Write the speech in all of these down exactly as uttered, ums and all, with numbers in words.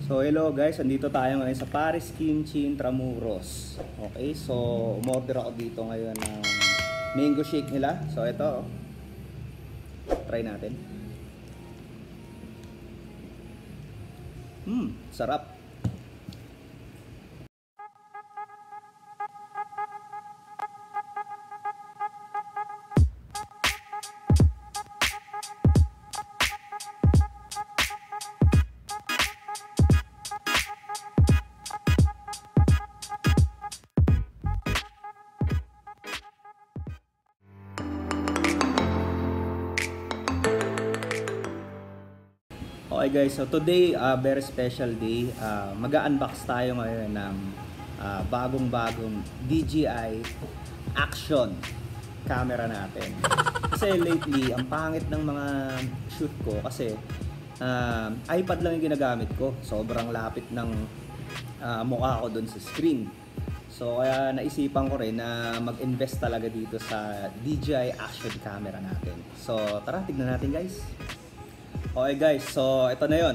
So hello guys, andito tayo ngayon sa Paris Kimchi Intramuros. Okay, so umorder ako dito ngayon ng mango shake nila. So ito, try natin. Hmm, sarap. Okay guys, so today, uh, very special day. Uh, Mag-unbox tayo ngayon ng uh, bagong-bagong D J I action camera natin. Kasi lately, ang pangit ng mga shoot ko kasi uh, iPad lang yung ginagamit ko. Sobrang lapit ng uh, mukha ko dun sa screen. So kaya naisipan ko rin na mag-invest talaga dito sa D J I action camera natin. So tara, tignan natin guys. Okay guys, so ito na yon.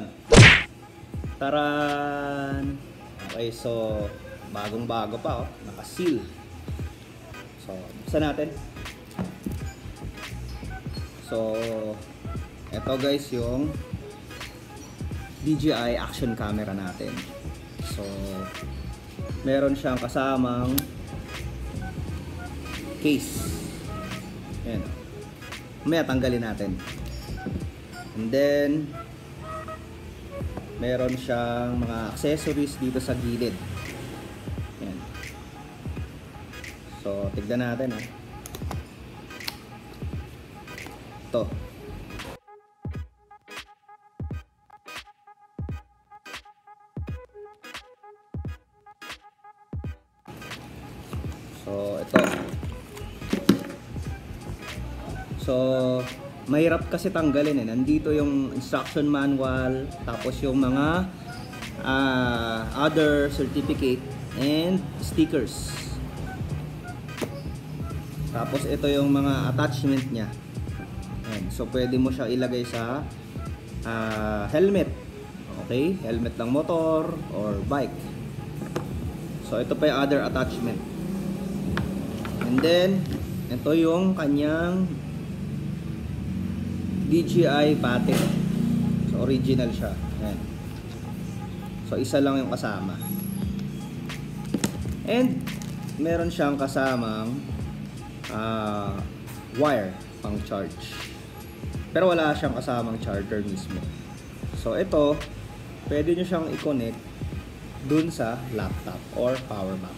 Taran! Okay, so bagong bago pa oh, naka-seal. So, buksan natin. So, ito guys yung D J I action camera natin. So, meron siyang kasamang case. Ayan. Mamaya tanggalin natin. And then meron siyang mga accessories dito sa gilid. Ayan. So tignan natin ah. Ito. So ito. So mahirap kasi tanggalin eh. Nandito yung instruction manual, tapos yung mga uh, other certificate and stickers. Tapos ito yung mga attachment niya. Ayan. So pwede mo siya ilagay sa uh, helmet. Okay? Helmet ng motor or bike. So ito pa yung other attachment. And then ito yung kanyang D J I patent. So original siya. Ayan. So isa lang yung kasama. And meron siyang kasamang uh, wire pang charge. Pero wala siyang kasamang charger mismo. So ito, pwede nyo siyang i-connect dun sa laptop or power bank.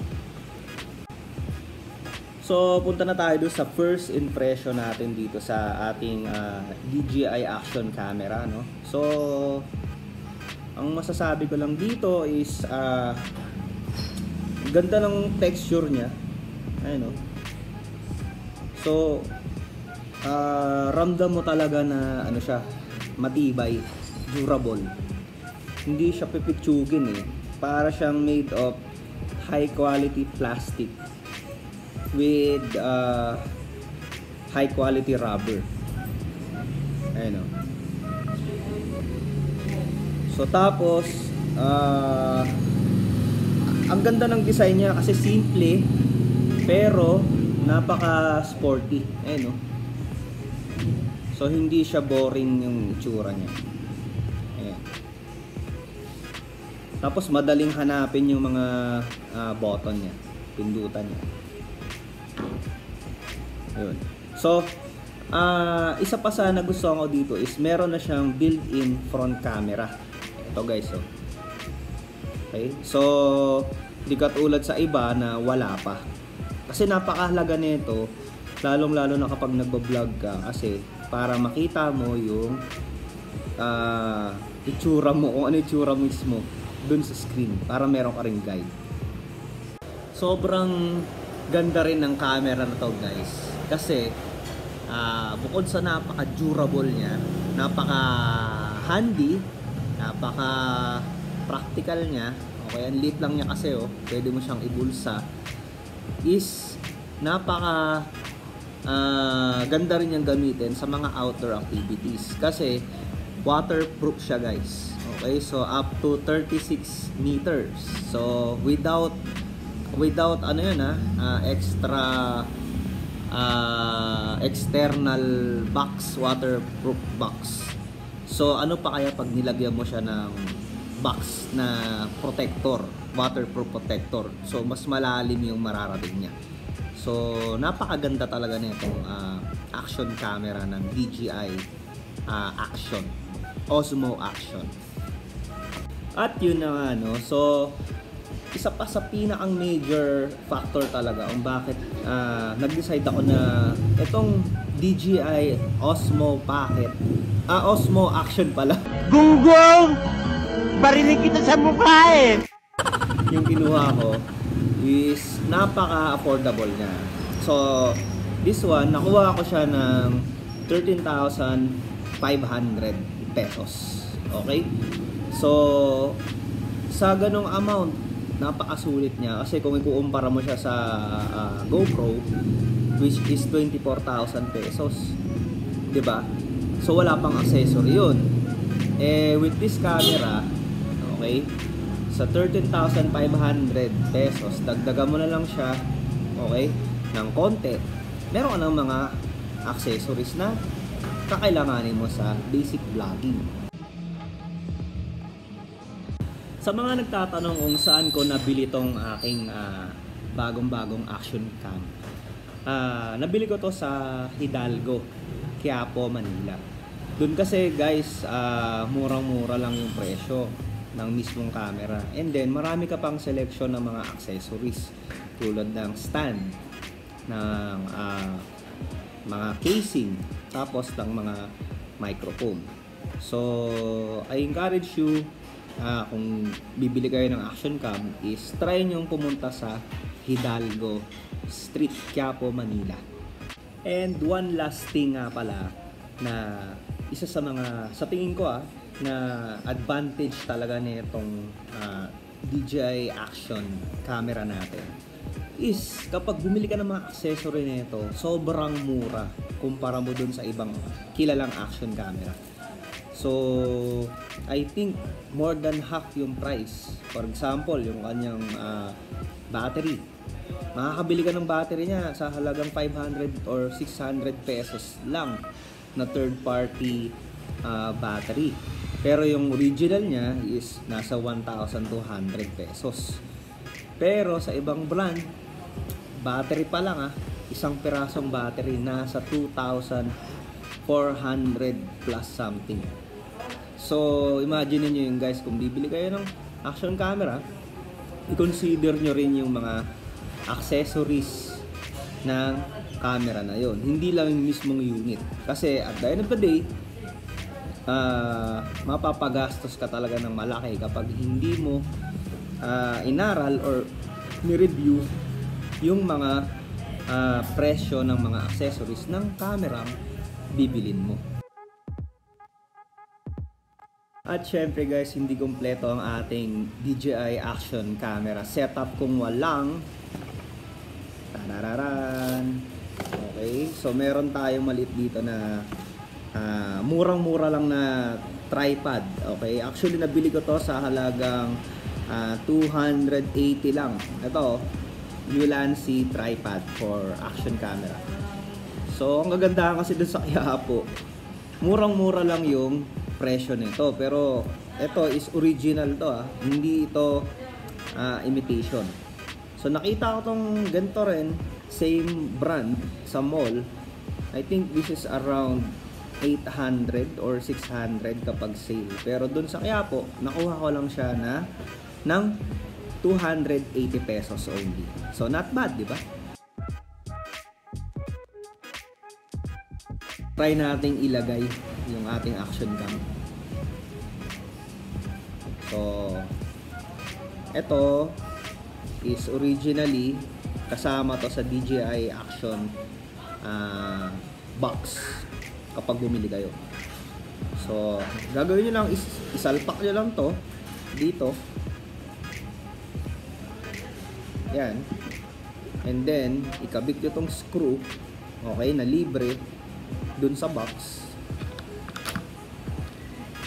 So, punta na tayo doon sa first impression natin dito sa ating uh, D J I action camera, no? So, ang masasabi ko lang dito is uh, ganda ng texture niya. Ayun, no? So, uh, ramdam mo talaga na ano siya, matibay, durable. Hindi siya pipitsugin eh. Para siyang made of high quality plastic with uh, high quality rubber. Ayun o. So tapos uh, ang ganda ng design niya kasi simple pero napaka sporty. Ayun o. So hindi siya boring yung itsura niya. Ayan. Tapos madaling hanapin yung mga uh, button niya, pindutan niya. Ayun. So, uh, isa pa sana gusto ko dito is meron na siyang built-in front camera. Ito guys, oh. Okay? So, di katulad sa iba na wala pa. Kasi napakahalaga nito, lalong-lalo na kapag nagbo-vlog ka kasi para makita mo yung uh, itsura mo, kung ano itsura mismo dun sa screen para meron ka ring guide. Sobrang ganda rin ng camera na to guys. Kasi uh, bukod sa napaka-durable niya, napaka-handy, napaka-practical niya, okay, ang liit lang niya kasi oh, pwede mo siyang ibulsa, is napaka uh, ganda rin niyang gamitin sa mga outdoor activities. Kasi waterproof siya guys. Okay, so up to thirty-six meters. So without without ano yun ah, uh, extra uh, external box, waterproof box. So ano pa kaya pag nilagyan mo siya ng box na protector, waterproof protector. So mas malalim yung mararating niya. So napakaganda talaga nitong uh, action camera ng D J I uh, Action, Osmo Action. At yun na nga, no? So isa pa sa pinakang major factor talaga kung bakit uh, nag-decide ako na itong D J I Osmo Pocket, ah Osmo Action pala. Gunggong! Barinig kita sa mukha eh! Yung kinuha ko is napaka-affordable niya. So this one, nakuha ko siya ng thirteen thousand five hundred pesos. Okay? So sa ganong amount, napakasulit niya kasi kung ikukumpara mo siya sa uh, GoPro, which is twenty-four thousand pesos, 'di ba? So wala pang accessory 'yun. Eh with this camera, okay, sa thirteen thousand five hundred pesos, dagdagan mo na lang siya, okay, ng konti. Meron ka ng mga accessories na kakailanganin mo sa basic vlogging. Sa mga nagtatanong kung saan ko nabili tong aking uh, bagong-bagong action cam, uh, nabili ko to sa Hidalgo, Quiapo, Manila. Doon kasi guys, uh, murang-mura lang yung presyo ng mismong camera. And then marami ka pang selection ng mga accessories tulad ng stand, ng uh, mga casing, tapos ng mga microphone. So I encourage you, Ah, kung bibili kayo ng action cam, is try nyong pumunta sa Hidalgo Street, Quiapo, Manila. And one last thing nga pala, na isa sa mga, sa tingin ko ah, na advantage talaga nitong uh, D J I Action camera natin, is kapag bumili ka ng mga accessory nito, sobrang mura kumpara mo dun sa ibang kilalang action camera. So, I think more than half yung price. For example, yung kanyang uh, battery. Makakabili ka ng battery niya sa halagang five hundred or six hundred pesos lang na third party uh, battery. Pero yung original niya is nasa one thousand two hundred pesos. Pero sa ibang brand, battery pa lang ah, isang pirasong battery nasa two thousand four hundred plus something. So, imagine niyo yung guys, kung bibili kayo ng action camera, i-consider nyo rin yung mga accessories ng camera na yon. Hindi lang yung mismong unit. Kasi at the end of the day, uh, mapapagastos ka talaga ng malaki kapag hindi mo uh, inaral or ni-review yung mga uh, presyo ng mga accessories ng camera bibilin mo. At syempre guys, hindi kompleto ang ating D J I Action camera setup kung walang tarararan. Okay, so meron tayong maliit dito na uh, murang-mura lang na tripod. Okay, actually nabili ko to sa halagang uh, two hundred eighty lang. Ito, Ulanzi tripod for action camera. So ang kagandahan kasi dun sa Quiapo, murang-mura lang yung presyo nito, pero ito is original to ah, hindi ito uh, imitation. So nakita ko tong ganito rin, same brand sa mall. I think this is around eight hundred or six hundred kapag sale, pero dun sa Quiapo nakuha ko lang siya na ng two hundred eighty pesos only. So not bad, di ba? Try nating ilagay yung ating action cam. So ito is originally kasama to sa D J I Action uh, box kapag bumili kayo. So gagawin nyo lang is isalpak nyo lang to dito, yan, and then ikabit nyo tong screw, okay, na libre dun sa box.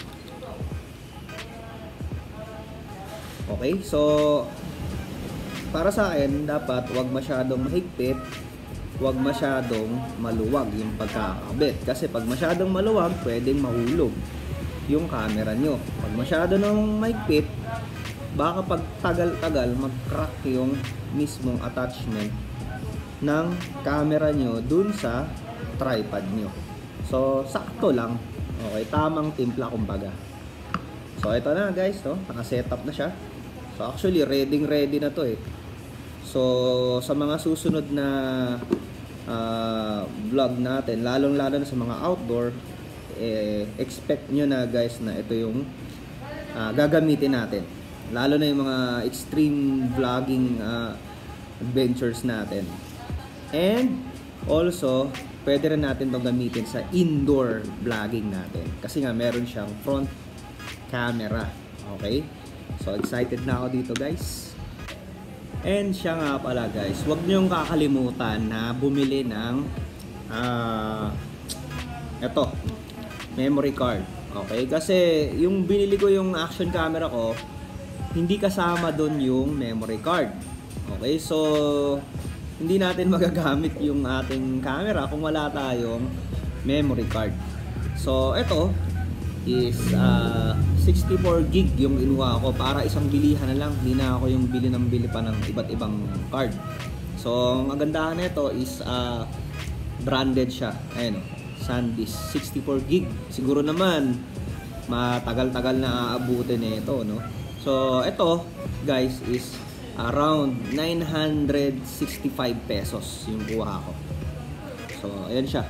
Okay? So, para sa akin, dapat wag masyadong mahigpit, wag masyadong maluwag yung pagkakabit. Kasi pag masyadong maluwag, pwedeng mahulog yung camera nyo. Pag masyado nang mahigpit, baka pag tagal-tagal, mag-crack yung mismong attachment ng camera nyo dun sa tripod nyo. So, sakto lang. Okay, tamang timpla kumbaga. So, ito na guys, no? Naka-setup na siya. So, actually, ready ready na to eh. So, sa mga susunod na uh, vlog natin, lalong-lalo na sa mga outdoor, eh, expect nyo na guys na ito yung uh, gagamitin natin. Lalo na yung mga extreme vlogging uh, adventures natin. And, also, pwede rin natin itong gamitin sa indoor vlogging natin. Kasi nga, meron siyang front camera. Okay? So, excited na ako dito guys. And siya nga pala guys, huwag niyong kakalimutan na bumili ng uh, ito, memory card. Okay? Kasi yung binili ko yung action camera ko, hindi kasama doon yung memory card. Okay? So, hindi natin magagamit yung ating camera kung wala tayong memory card. So, ito is uh, sixty-four gig yung inuha ko para isang bilihan na lang. Hindi na ako yung bili ng bili pa ng iba't ibang card. So, ang kagandahan nito is uh, branded siya. Ayan, SanDisk sixty-four gig. Siguro naman matagal-tagal na aabutin nito, no? So, ito guys is around nine hundred sixty-five pesos yung kuha ko. So, ayan siya.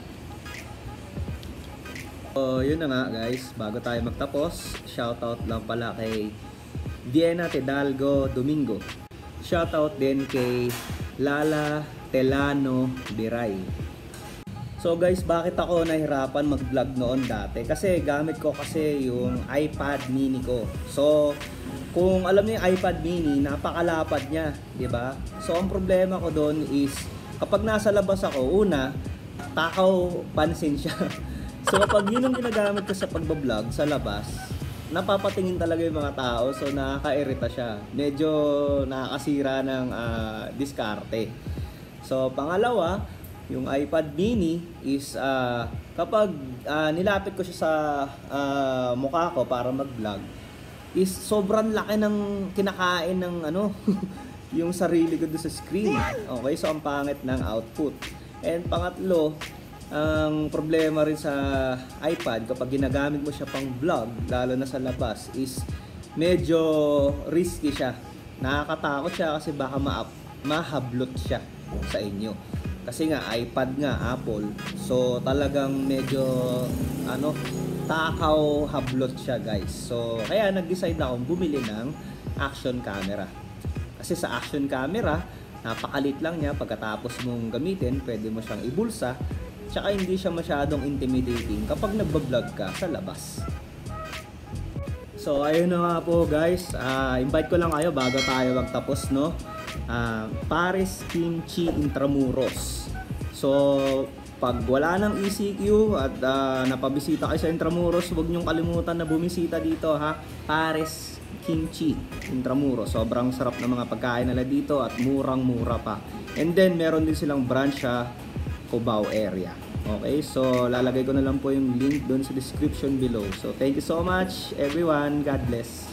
So, yun na nga guys, bago tayo magtapos, shoutout lang pala kay Diana Tedalgo Domingo. Shoutout din kay Lala Telano Biray. So guys, bakit ako nahirapan mag-vlog noon dati? Kasi gamit ko kasi yung iPad mini ko. So, kung alam niyo yung iPad mini, napakalapad niya, di ba? So, ang problema ko doon is, kapag nasa labas ako, una, takaw pansin siya. So, kapag yun ang ginagamit ko sa pagbablog sa labas, napapatingin talaga yung mga tao. So, nakakairita siya. Medyo nakakasira ng uh, diskarte. So, pangalawa, yung iPad mini is uh, kapag uh, nilapit ko siya sa uh, mukha ko para mag-vlog, is sobrang laki ng kinakain ng ano, yung sarili ko doon sa screen. Okay, so ang pangit ng output. And pangatlo, ang problema rin sa iPad kapag ginagamit mo siya pang vlog, lalo na sa labas, is medyo risky siya. Nakakatakot siya kasi baka ma- mahablot siya sa inyo. Kasi nga iPad nga Apple, so talagang medyo ano, takaw hablot siya guys. So kaya nag-decide akong bumili ng action camera. Kasi sa action camera, napakalit lang niya, pagkatapos mong gamitin, pwede mo siyang ibulsa. Tsaka hindi siya masyadong intimidating kapag nagbablog ka sa labas. So ayun na nga po guys, uh, invite ko lang kayo bago tayo magtapos, no? Uh, Paris Kimchi Intramuros. So pag wala ng E C Q at uh, napabisita kayo sa Intramuros, huwag niyong kalimutan na bumisita dito, ha. Paris Kimchi Intramuros. Sobrang sarap ng mga pagkain nila dito at murang-mura pa. And then meron din silang branch sa Cubao area. Okay, so lalagay ko na lang po yung link doon sa description below. So thank you so much everyone. God bless.